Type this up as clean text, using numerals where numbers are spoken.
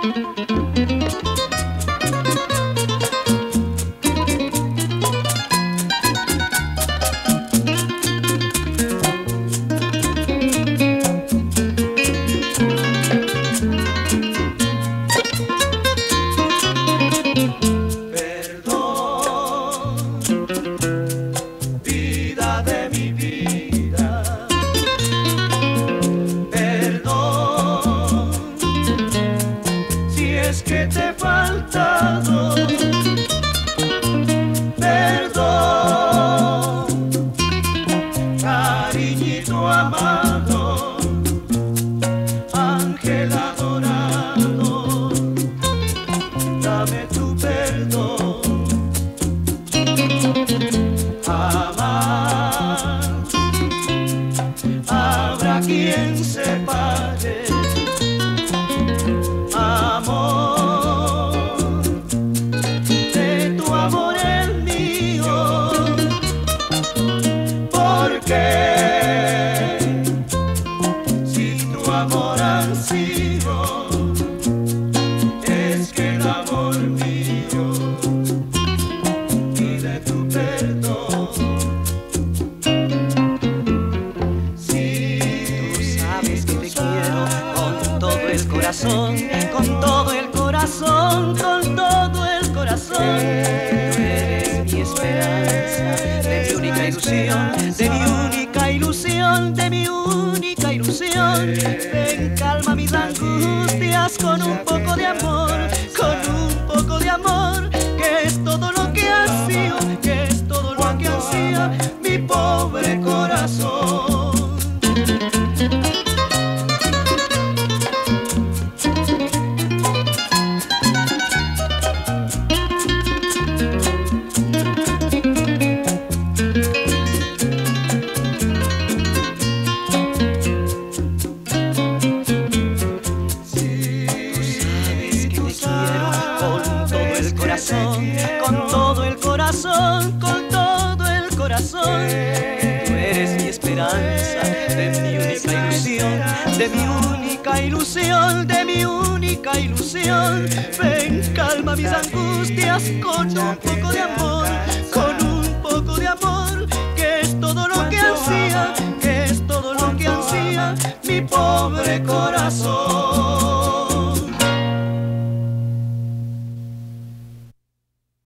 Que te he faltado, perdón, cariñito amado, ángel adorado, dame tu perdón. Jamás habrá quien separe si tu amor ansío es que el amor mío pide tu perdón. Si tú sabes que te quiero con todo el corazón, con todo el corazón, con todo el corazón. Tú eres mi esperanza, de mi única ilusión, de mi única ilusión, de mi única ilusión. Ven, calma mis angustias con un poco de amor, con un poco de amor, que es todo lo que ansío, que es todo lo que ansía mi pobre corazón. Con todo el corazón, con todo el corazón. Tú eres mi esperanza, de mi única ilusión, de mi única ilusión, de mi única ilusión. Ven, calma mis angustias con un poco de amor, con un poco de amor, que es todo lo que ansía, que es todo lo que ansía mi pobre corazón.